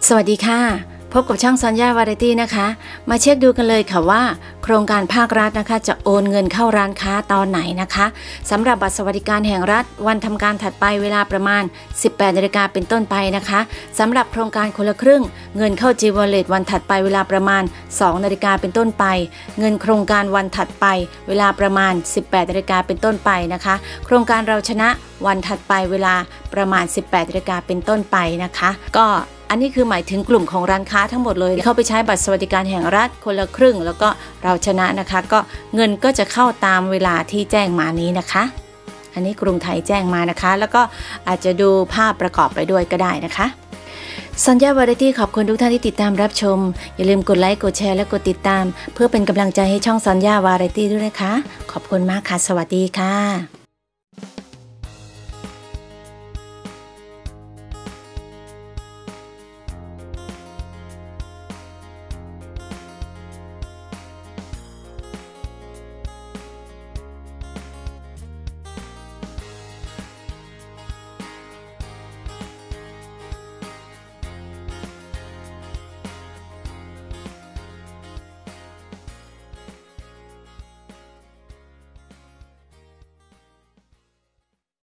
สวัสดีค่ะพบกับช่องซอนย่าวาไรตี้นะคะมาเช็คดูกันเลยค่ะว่าโครงการภาครัฐนะคะจะโอนเงินเข้าร้านค้าตอนไหนนะคะสำหรับบัตรสวัสดิการแห่งรัฐวันทำการถัดไปเวลาประมาณ 18 นาฬิกาเป็นต้นไปนะคะสำหรับโครงการคนละครึ่งเงินเข้า G-Wallet วันถัดไปเวลาประมาณ 2 นาฬิกาเป็นต้นไปเงินโครงการวันถัดไปเวลาประมาณ 18 นาฬิกาเป็นต้นไปนะคะโครงการเราชนะวันถัดไปเวลาประมาณ 18 นาฬิกาเป็นต้นไปนะคะก็อันนี้คือหมายถึงกลุ่มของร้านค้าทั้งหมดเลยเข้าไปใช้บัตรสวัสดิการแห่งรัฐคนละครึ่งแล้วก็เราชนะนะคะก็เงินก็จะเข้าตามเวลาที่แจ้งมานี้นะคะอันนี้กรุงไทยแจ้งมานะคะแล้วก็อาจจะดูภาพประกอบไปด้วยก็ได้นะคะซอนย่าวาไรตี้ขอบคุณทุกท่านที่ติดตามรับชมอย่าลืมกดไลค์กดแชร์และกดติดตามเพื่อเป็นกำลังใจให้ช่องซอนย่าวาไรตี้ด้วยนะคะขอบคุณมากค่ะสวัสดีค่ะ